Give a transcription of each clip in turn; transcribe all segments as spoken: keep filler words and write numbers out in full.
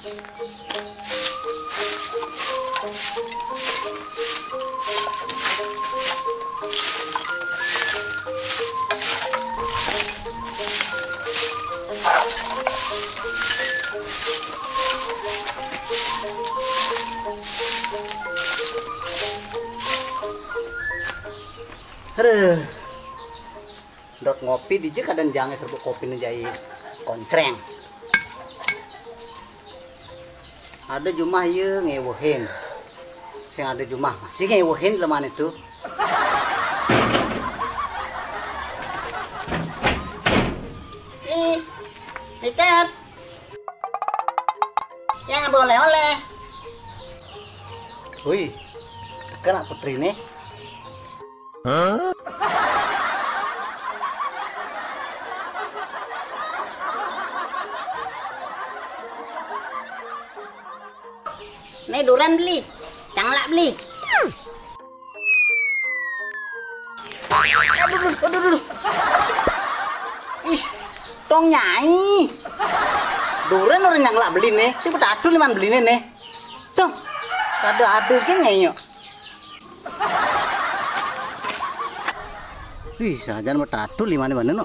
Aduh, dot ngopi di jek kadang jangan serbu kopi menjadi koncreng. Ada jumah ya ngewohin, sing ada jumah masih ngewohin leman itu. Ih, tiket, yang boleh oleh. Wih, kena putri nih. Hah? Nih duran beli, canglak beli. Aduh, aduh, aduh, aduh. Ih, tong nyanyi. Duran orang yang lak beli nih, si petadu liman beli nih. Dong, ada ada kan nyanyi. Wih, sajan petadu liman mana no?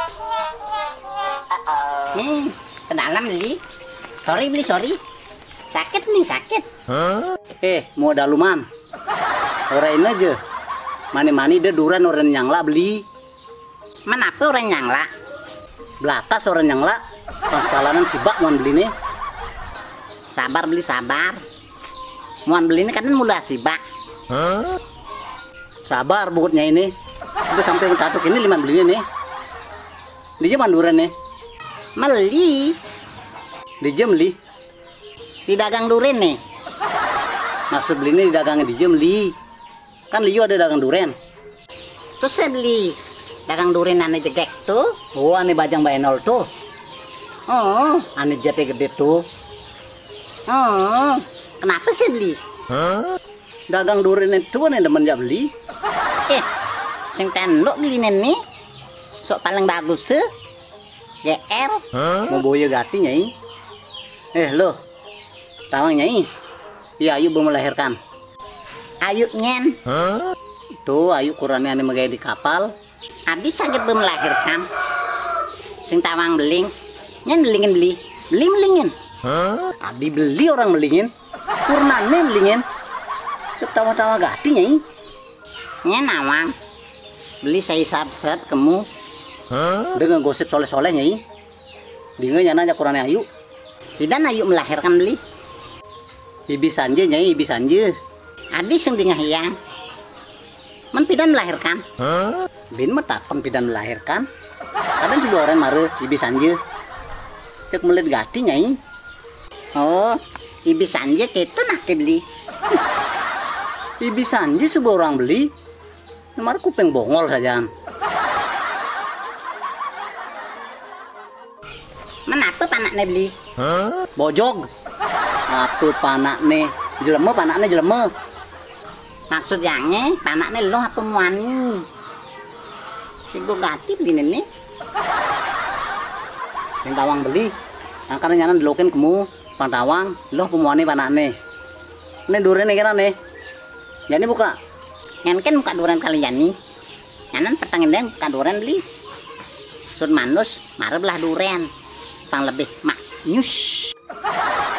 Nih, ke dalam beli. Sorry beli sorry. Sakit nih sakit. Huh? Eh, mau daluman. Orang ini aja. Mani-mani deh duran orang nyangla beli. Menapa orang nyangla? Belatas orang nyangla. Pas kalanan sibak mau beli nih. Sabar beli sabar. Mau beli ini kan mulai sibak. Huh? Sabar bukutnya ini. Udah sampai mentatuk ini lima beli nih. Dia manduran nih. Meli. Dia beli. Di dagang duren nih. Maksud beli ini di dagangnya di jam li. Kan Liu ada dagang duren. Terus saya beli dagang duren ane jegek tuh. Oh, ane bajang baenol tuh. Oh, ane jate gede tuh. Oh, kenapa saya beli? Hah? Dagang duren itu ane demen ja beli. Eh, sing tendok beli nih. Sok paling bagus sih. G R. Mau boya gati nyai. Eh, lo. Tawang nyai. Iya, Ayu belum melahirkan. Ayu nyen. Huh? Tuh, Ayu kurangnya ane megay di kapal. Abis sakit belum melahirkan. Sing tawang beling. Nyen belingin beli. Beli melingin. Huh? Tadi beli orang melingin. Kurangnya melingin. Ketawa-tawa gati nyai. Nyen awang. Beli saya sab-sab kamu. Huh? Dengan gosip soleh-soleh nyai. Dia nyana kurangnya Ayu. Tidak Ayu melahirkan beli. Ibi sanje nyai, ibi sanje. Adis yang dingah yang. Men pidan melahirkan. Huh? Bin metakon pidan melahirkan. Kadang juga orang maru ibi sanje. Cek melit gati nyai. Oh, ibi sanje itu nak beli. Ibi sanje sebuah orang beli. Nomor kuping bongol saja. Menapa panaknya beli? Huh? Bojog. Apa panaknya? Jelema panaknya jelema. Maksud yangnya panaknya lo apa muani? Ibu gati beli nih. Sing tawang beli. Angkara nyanan delokin kemu pantawang lo pemuani panaknya. Ini duren nih kira nih. Jadi buka. Nyan kan buka duren kali jani. Nyanan pertangin dan buka duren beli. Sud manus marah belah duren. Pang lebih mak nyus.